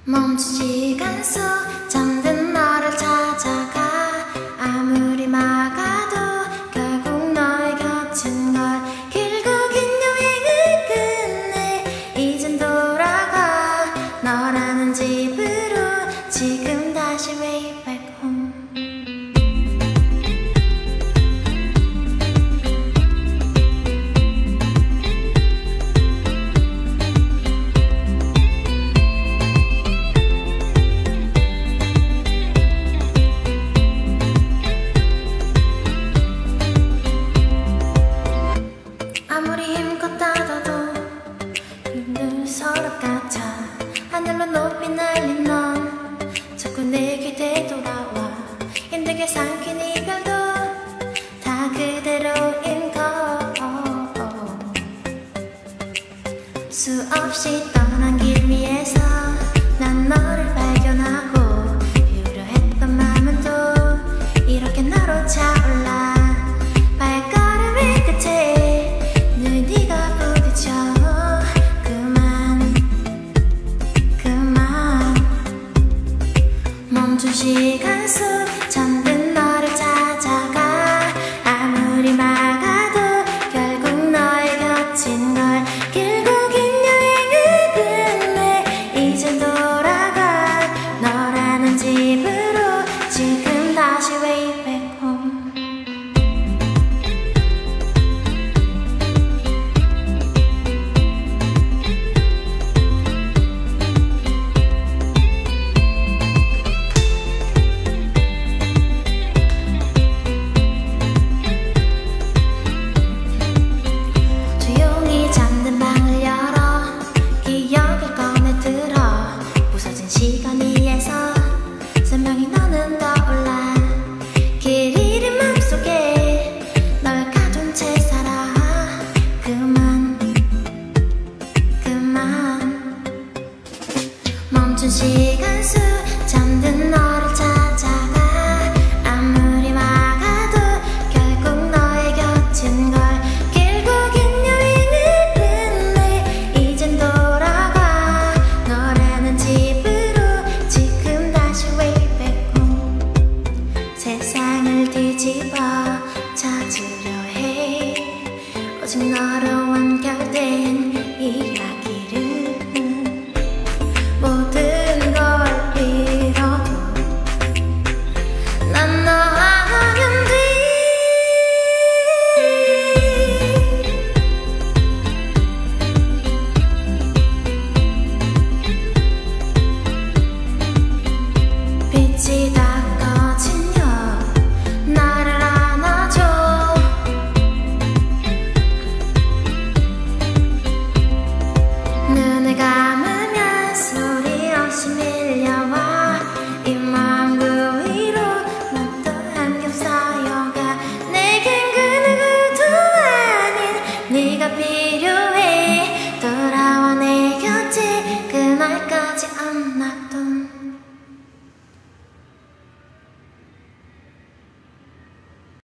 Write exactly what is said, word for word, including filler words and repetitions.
멈춘 시간 속 잠든 너를 찾아가 아무리 막아도 결국 너의 곁인 걸 길고 긴 여행을 끝내 이젠 돌아가 너라는 집으로 지금 다시 way back home. 서로 같아 하늘로 높이 날린 넌 자꾸 내게 되돌아와 힘들게 삼킨 이별도 다 그대로인 걸 수없이 떠난 길 위에서 난 너를 발견하고 비우려 했던 마음은 또 이렇게 너로 차올라 발걸음의 끝에 늘 네가 부딪혀 멈춘 시간 속 잠든 너를 찾아가 아무리 막아도 결국 너의 곁인 걸 길고 긴 여행을 끝내 이젠 돌아가 너라는 집으로 지금 다시 way back home. 시간 위에서 선명히 너는 떠올라 길 잃은 맘속에 널 가둔 채 살아 그만 그만 멈춘 시간 속 잠든 너를 찾아가 아무리 막아도 결국 너의 곁인 걸 길고 긴 여행을 끝내 이젠 돌아가 너라는 집을 세상을 뒤집어 찾으려 해 오직 너로 완결된 이야기를 모든 걸 잃어도 난 너라면 돼. 빛이 다 꺼진 나를 안아줘 눈을 감으면 소리 없이 밀려와 이 마음 그 위로 난 또 한겹 쌓여가 내겐 그 누구도 아닌 네가 필요해.